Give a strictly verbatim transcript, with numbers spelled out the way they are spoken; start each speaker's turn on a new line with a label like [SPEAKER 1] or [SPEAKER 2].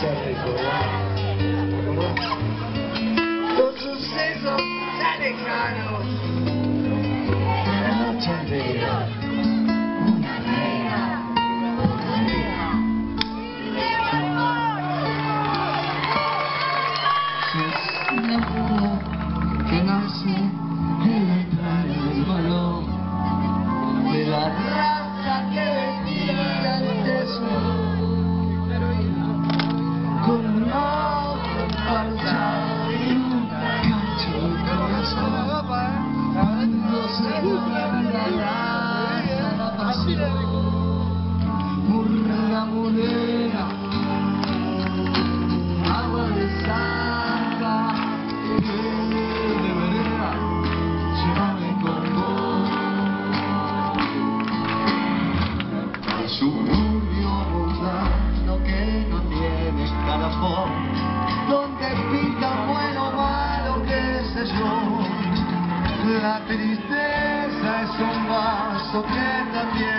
[SPEAKER 1] Qué rico, ¿no? Los sucesos tan lejanos. La noche entera. Una reina. Es una luna que nace en la entrada del balón de la raza que vestía el tesoro. Con un ojo parchado y un cacho de corazón, cuando se burla la pasión, murga morena, agua de sangre, de vereda, llévame con vos. Suburbio mundano que no tiene escalafón, donde pinta bueno o malo, qué sé yo. La tristeza es un vaso que también